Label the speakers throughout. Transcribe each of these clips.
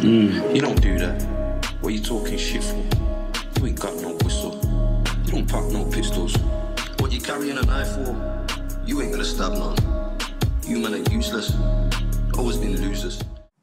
Speaker 1: You don't do that. What you talking shit for? You ain't got no whistle. You don't pop no pistols. What you carrying a knife for? You ain't gonna stab none. You men are useless. Always been losers.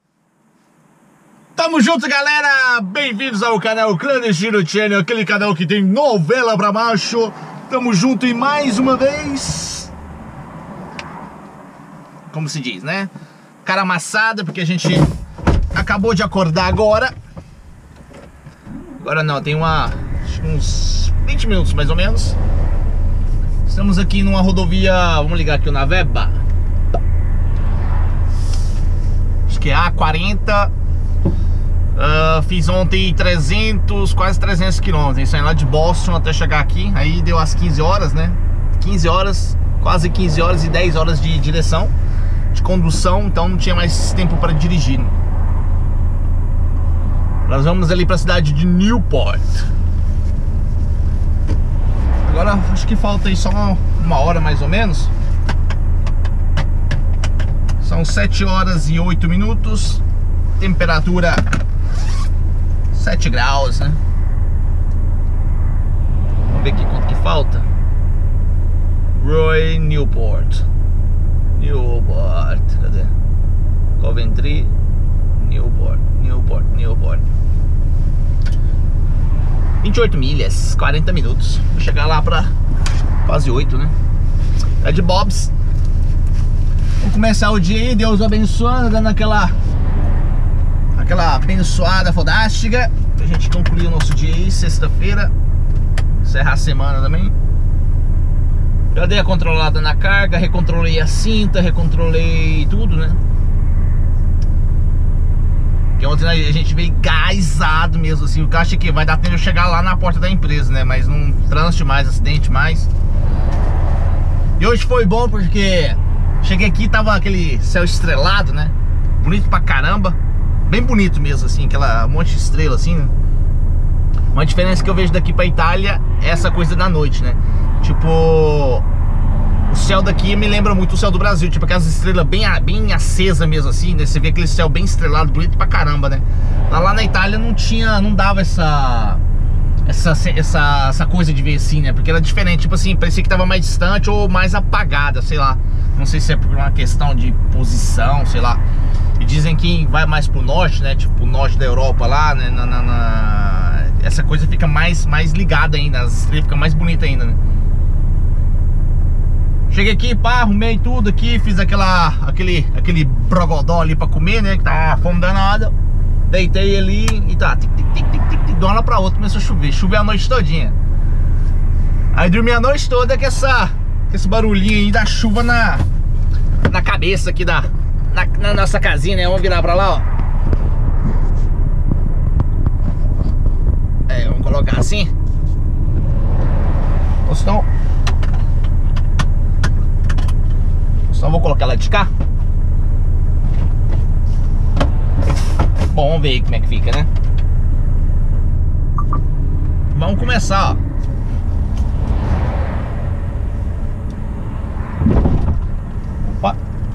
Speaker 2: Tamo junto, galera! Bem-vindos ao canal Clandestino Channel, aquele canal que tem novela pra macho. Tamo junto e mais uma vez, como se diz, né? Cara amassada, porque a gente acabou de acordar agora. Agora não, tem uns 20 minutos mais ou menos. Estamos aqui numa rodovia, vamos ligar aqui o Naveba. Acho que é A40. Fiz ontem 300, quase 300 km, saindo lá de Boston até chegar aqui. Aí deu as 15 horas, né? 15 horas, quase 15 horas e 10 horas de direção, de condução, então não tinha mais tempo para dirigir. Nós vamos ali para a cidade de Newport. Agora acho que falta aí só uma hora mais ou menos. São 7 horas e 8 minutos. Temperatura 7 graus, né? Vamos ver aqui quanto que falta. Roy Newport. Cadê? Coventry, Newport. 28 milhas, 40 minutos. Vou chegar lá pra quase 8, né? É de Bob's. Vamos começar o dia aí, Deus abençoando, dando aquela abençoada fodástica pra gente concluir o nosso dia aí, sexta-feira. Encerrar a semana também. Já dei a controlada na carga, recontrolei a cinta, recontrolei tudo, né? Porque ontem a gente veio gasado mesmo, assim. O carro acha que vai dar tempo de chegar lá na porta da empresa, né? Mas não trânsito mais, acidente mais. E hoje foi bom porque cheguei aqui, tava aquele céu estrelado, né? Bonito pra caramba. Bem bonito mesmo, assim, aquela monte de estrela, assim, né? Uma diferença que eu vejo daqui pra Itália é essa coisa da noite, né? Tipo, o céu daqui me lembra muito o céu do Brasil. Tipo, aquelas estrelas bem acesa mesmo, assim, né? Você vê aquele céu bem estrelado, bonito pra caramba, né? Lá na Itália não dava essa coisa de ver assim, né? Porque era diferente, tipo assim, parecia que tava mais distante ou mais apagada, sei lá. Não sei se é por uma questão de posição, sei lá. E dizem que vai mais pro norte, né? Tipo, o norte da Europa lá, né? Essa coisa fica mais ligada ainda. As estrelas ficam mais bonitas ainda, né? Cheguei aqui, pá, arrumei tudo aqui. Fiz aquele brogodó ali pra comer, né? Que tá fome danada. Deitei ali e tá, tic, de uma hora pra outra começou a chover. Choveu a noite todinha. Aí dormi a noite toda com esse barulhinho aí da chuva na cabeça aqui na nossa casinha, né? Vamos virar pra lá, ó. Vamos colocar assim. Ou senão vou colocar ela de cá. Bom, vamos ver aí como é que fica, né? Vamos começar, ó. Opa.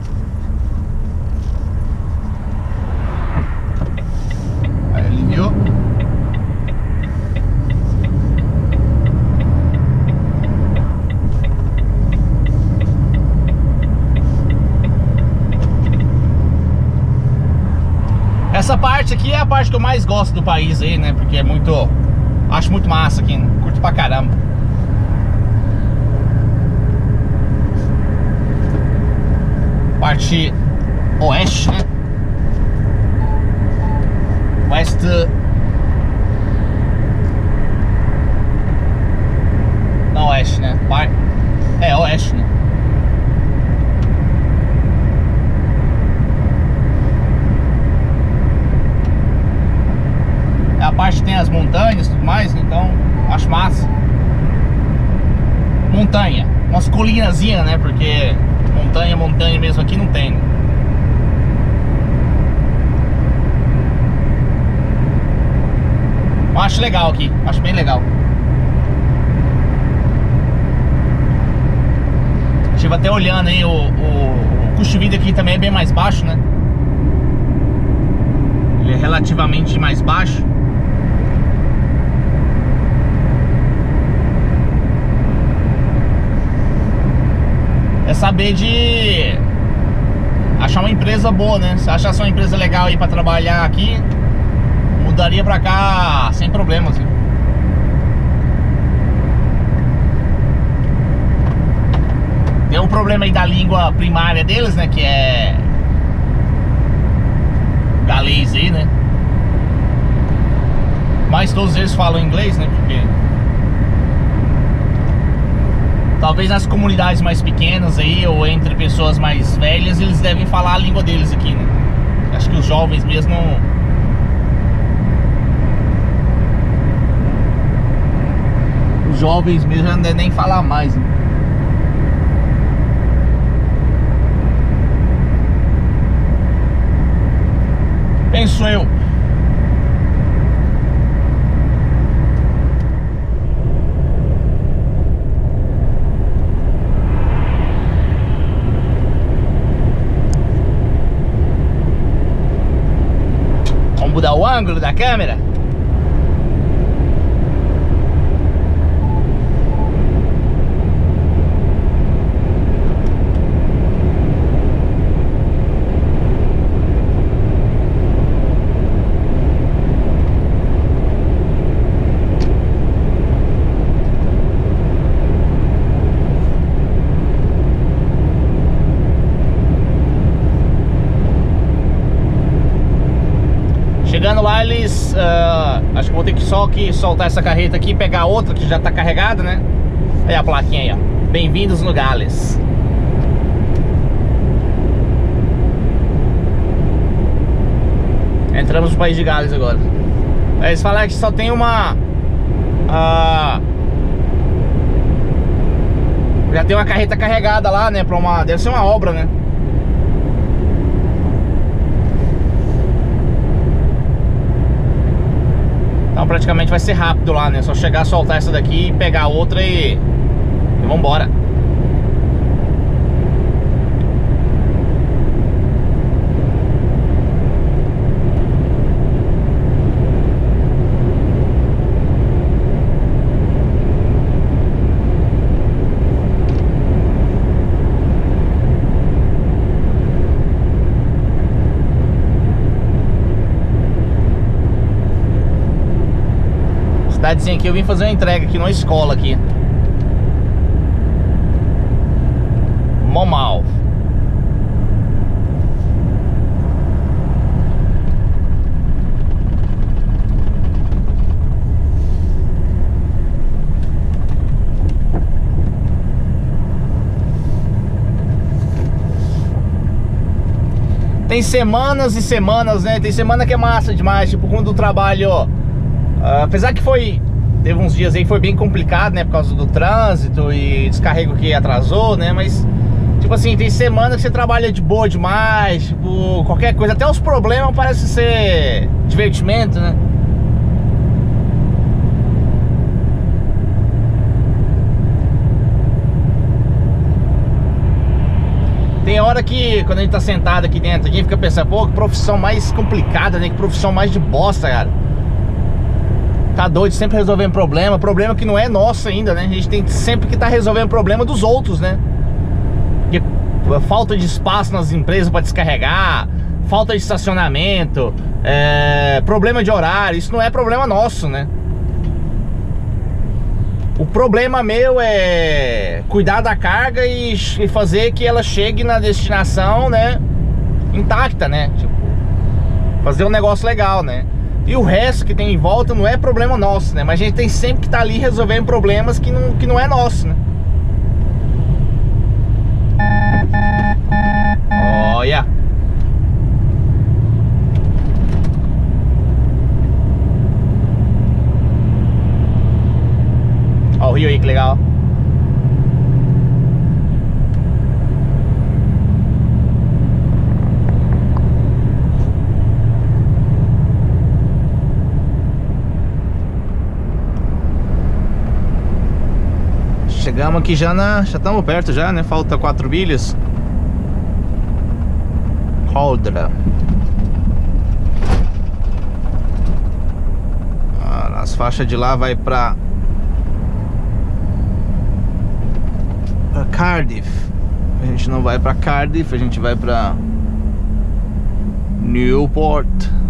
Speaker 2: Aí aliviou. Essa parte aqui é a parte que eu mais gosto do país aí, né? Porque acho muito massa aqui, né? Curto pra caramba. Parte oeste, né? Não, oeste, né? Oeste, né? A parte tem as montanhas e tudo mais, então acho massa. Montanha, umas colinazinhas, né? Porque montanha mesmo aqui não tem. Eu acho legal aqui, acho bem legal. Estive até olhando aí, o custo de vida aqui também é bem mais baixo, né? Ele é relativamente mais baixo. É saber de achar uma empresa boa, né? Se achasse uma empresa legal aí pra trabalhar aqui, mudaria pra cá sem problemas, né? Tem um problema aí da língua primária deles, né? Que é galês aí, né? Mas todos eles falam inglês, né? Porque talvez nas comunidades mais pequenas aí, ou entre pessoas mais velhas, eles devem falar a língua deles aqui, né? Acho que os jovens mesmo não... Os jovens mesmo já não devem nem falar mais, né? Penso eu. Vamos mudar o ângulo da câmera. Chegando lá, eles... acho que vou ter que só soltar essa carreta aqui e pegar outra que já tá carregada, né? Aí a plaquinha aí, ó. Bem-vindos no Gales. Entramos no país de Gales agora. Eles falaram que só tem uma... já tem uma carreta carregada lá, né? Pra uma... Deve ser uma obra, né? Então praticamente vai ser rápido lá, né? Só chegar, soltar essa daqui, pegar outra e vambora. Cidadezinha aqui, eu vim fazer uma entrega aqui numa escola aqui. Monmouth. Tem semanas e semanas, né? Tem semana que é massa demais, tipo quando o trabalho, ó, apesar que teve uns dias aí foi bem complicado, né? Por causa do trânsito e descarrego que atrasou, né? Mas, tipo assim, tem semana que você trabalha de boa demais, tipo, qualquer coisa. Até os problemas parecem ser divertimento, né? Tem hora que, quando a gente tá sentado aqui dentro, a gente fica pensando, pô, que profissão mais complicada, né? Que profissão mais de bosta, cara. Tá doido, sempre resolvendo problema que não é nosso ainda, né? A gente tem sempre que estar resolvendo problema dos outros, né? Porque falta de espaço nas empresas para descarregar, falta de estacionamento, problema de horário, isso não é problema nosso, né? O problema meu é cuidar da carga e fazer que ela chegue na destinação, né? Intacta, né? Tipo, fazer um negócio legal, né? E o resto que tem em volta não é problema nosso, né? Mas a gente tem sempre que estar ali resolvendo problemas que não é nosso, né? Olha! Ó o rio aí, que legal! Chegamos aqui já estamos perto já, né? Falta 4 milhas. Coldra. As faixas de lá vai pra Cardiff. A gente não vai pra Cardiff, a gente vai pra Newport.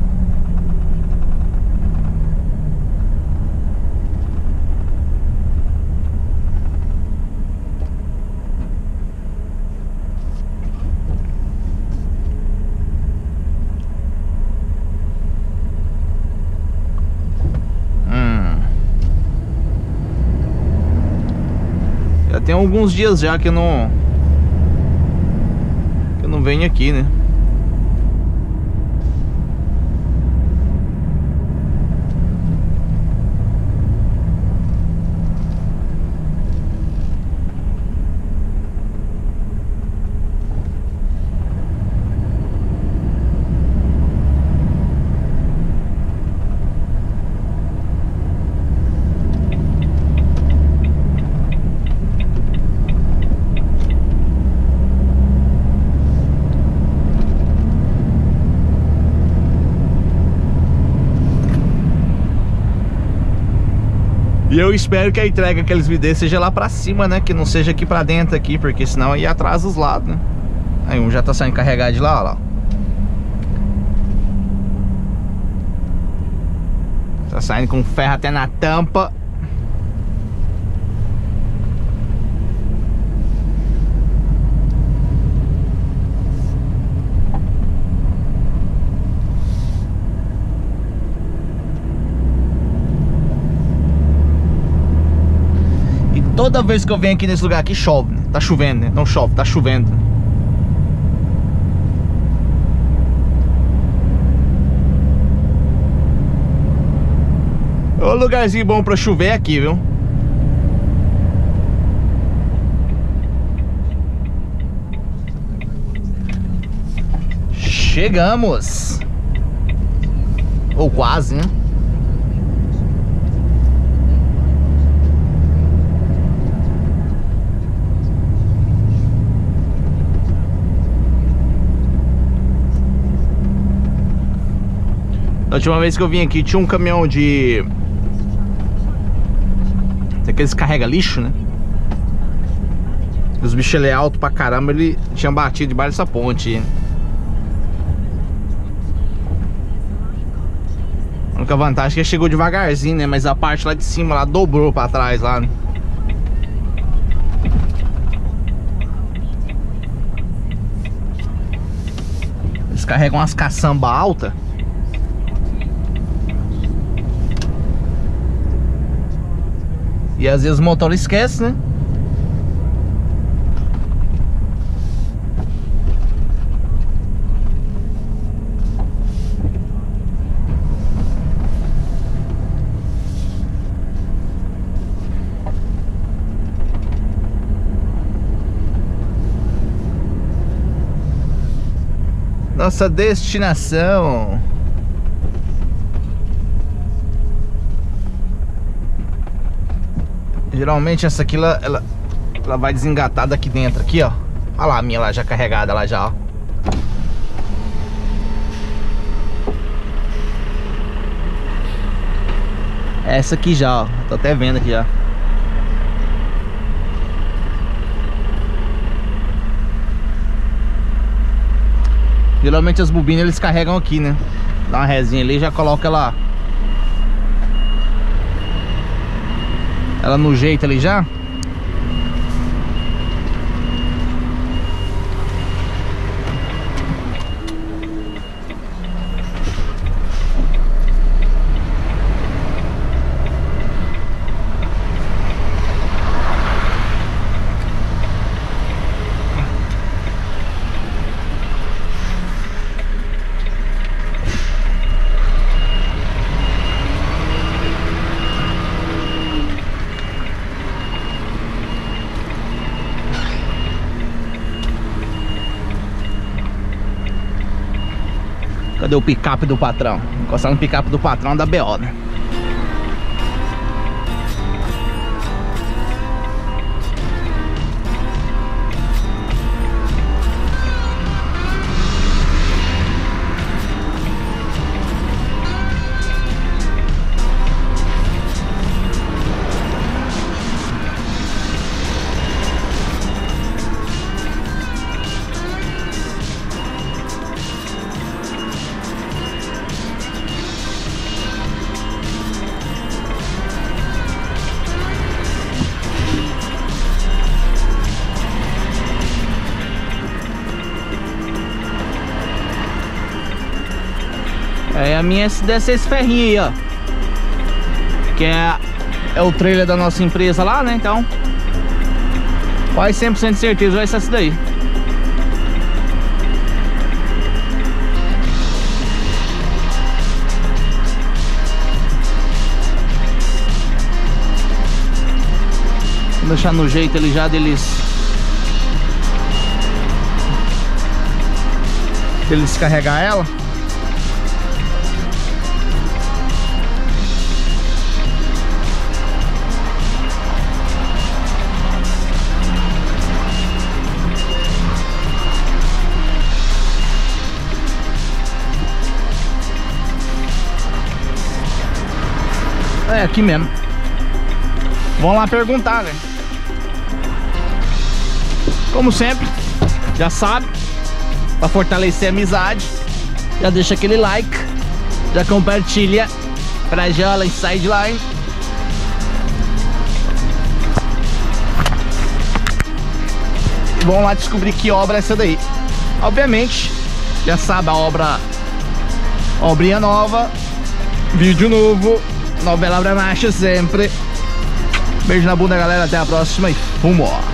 Speaker 2: Já tem alguns dias já que eu não venho aqui, né? E eu espero que a entrega que eles me dêem seja lá pra cima, né? Que não seja aqui pra dentro aqui, porque senão aí atrasa os lados, né? Aí um já tá saindo carregado de lá, ó lá. Tá saindo com ferro até na tampa. Toda vez que eu venho aqui nesse lugar aqui chove, né? Tá chovendo, né? Não chove, tá chovendo. O lugarzinho bom pra chover é aqui, viu? Chegamos. Ou quase, né? A última vez que eu vim aqui tinha um caminhão de... Aqueles carrega lixo, né? Os bichos ele é alto pra caramba, ele tinha batido debaixo dessa ponte. A única vantagem é que ele chegou devagarzinho, né? Mas a parte lá de cima lá dobrou pra trás lá, né? Eles carregam umas caçamba altas. E às vezes o motor esquece, né? Nossa destinação. Geralmente essa aqui ela vai desengatar daqui dentro, aqui ó. Olha lá a minha lá já carregada lá já, ó. Essa aqui já, ó. Tô até vendo aqui já. Geralmente as bobinas eles carregam aqui, né? Dá uma resinha ali e já coloca ela no jeito ali já. Cadê o picape do patrão? Encostar no picape do patrão da BO, né? É a minha dessa esse ferrinho aí, ó. Que é o trailer da nossa empresa lá, né? Então, quase 100% de certeza vai ser essa daí. Vou deixar no jeito ali já deles carregar ela. É aqui mesmo. Vamos lá perguntar, né? Como sempre, já sabe, para fortalecer a amizade, já deixa aquele like, já compartilha pra Jola Sideline. E vamos lá descobrir que obra é essa daí. Obviamente, já sabe, a obrinha nova, vídeo novo, novela pra marcha sempre. Beijo na bunda, galera, até a próxima e fumo!